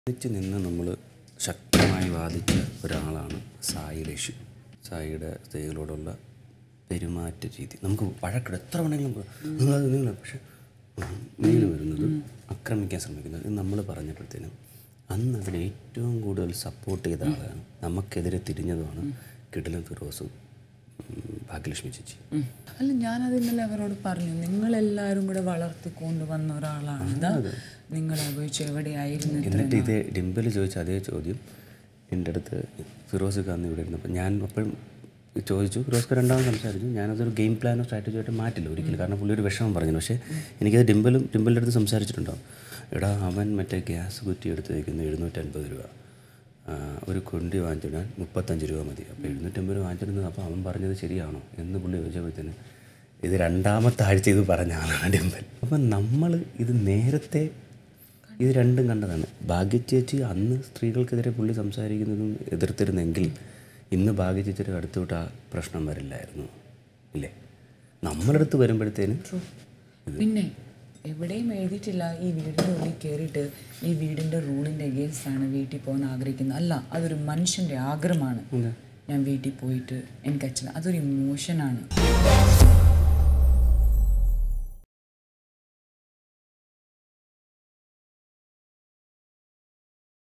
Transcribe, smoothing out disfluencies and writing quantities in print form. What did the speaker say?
ഒന്നിച്ച് നിന്ന് നമ്മൾ ശക്തമായി വാദിച്ച ഒരാളാണ് സായിയുടെ ഇഷ്യൂ. സായിയുടെ സ്ത്രീകളോടുള്ള പെരുമാറ്റ രീതി നമുക്ക് വഴക്കിട എത്ര വേണമെങ്കിലും നിങ്ങളത് പക്ഷെ ഇങ്ങനെ വരുന്നത് ആക്രമിക്കാൻ ശ്രമിക്കുന്നത് നമ്മൾ പറഞ്ഞപ്പോഴത്തേനും അന്ന് അതിന് ഏറ്റവും കൂടുതൽ സപ്പോർട്ട് ചെയ്ത ആളാണ്, നമുക്കെതിരെ തിരിഞ്ഞതുമാണ് കിടിലൻ ഫിറോസും ഭാഗ്യലക്ഷ്മി ചേച്ചി. അല്ല, ഞാനത് ഇന്നലെ അവരോട് പറഞ്ഞു, നിങ്ങളെല്ലാവരും കൂടെ വളർത്തിക്കൊണ്ട് വന്ന ഒരാളാണ്, നിങ്ങളെ ഉപയോഗിച്ച് എവിടെയായിരുന്നു. എന്നിട്ട് ഇതേ ഡിംപിൾ ചോദിച്ച അതേ ചോദ്യം എൻ്റെ അടുത്ത് ഫിറോസ് അന്ന് ഇവിടെ ഇരുന്നപ്പോൾ ഞാൻ അപ്പോഴും ചോദിച്ചു. ഫിറോസ്ക്ക് രണ്ടാമത് സംസാരിച്ചു. ഞാനതൊരു ഗെയിം പ്ലാനോ സ്ട്രാറ്റജിയായിട്ട് മാറ്റില്ല ഒരിക്കലും, കാരണം പുള്ളി ഒരു വിഷമം പറഞ്ഞു. പക്ഷേ എനിക്കത് ഡിംപിളിൻ്റെ അടുത്ത് സംസാരിച്ചിട്ടുണ്ടാവും. എടാ, അവൻ മറ്റേ ഗ്യാസ് കുറ്റി എടുത്ത് വയ്ക്കുന്ന 750 രൂപ, ഒരു കുണ്ടി വാങ്ങിച്ചിടാൻ 35 രൂപ മതി. അപ്പോൾ 750 രൂപ വാങ്ങിച്ചിരുന്നത്. അപ്പോൾ അവൻ പറഞ്ഞത് ശരിയാണോ എന്ന് പുള്ളി ചോദിച്ചപ്പോഴത്തേന് ഇത് രണ്ടാമത്തെ ആഴ്ച ഇത് പറഞ്ഞ ആളാണ് ഡിംപിൾ. അപ്പം നമ്മൾ ഇത് നേരത്തെ ഇത് രണ്ടും കണ്ടതാണ്. ഭാഗ്യചേച്ചി അന്ന് സ്ത്രീകൾക്കെതിരെ പുള്ളി സംസാരിക്കുന്നതും എതിർത്തിരുന്നെങ്കിൽ ഇന്ന് ഭാഗ്യചേച്ചിയുടെ അടുത്തോട്ട് ആ പ്രശ്നം വരില്ലായിരുന്നു, ഇല്ലേ? നമ്മളടുത്ത് വരുമ്പോഴത്തേന് പിന്നെ എവിടെയും എഴുതിയിട്ടില്ല ഈ വീടിൻ്റെ ഉള്ളിൽ കയറിയിട്ട് ഈ വീടിൻ്റെ റൂളിൻ്റെ എഗെയിൻസ്റ്റാണ് വീട്ടിൽ പോകാൻ ആഗ്രഹിക്കുന്നത്. അല്ല, അതൊരു മനുഷ്യൻ്റെ ആഗ്രഹമാണ്. ഞാൻ വീട്ടിൽ പോയിട്ട് എനിക്ക് അച്ഛൻ, അതൊരു ഇമോഷനാണ്.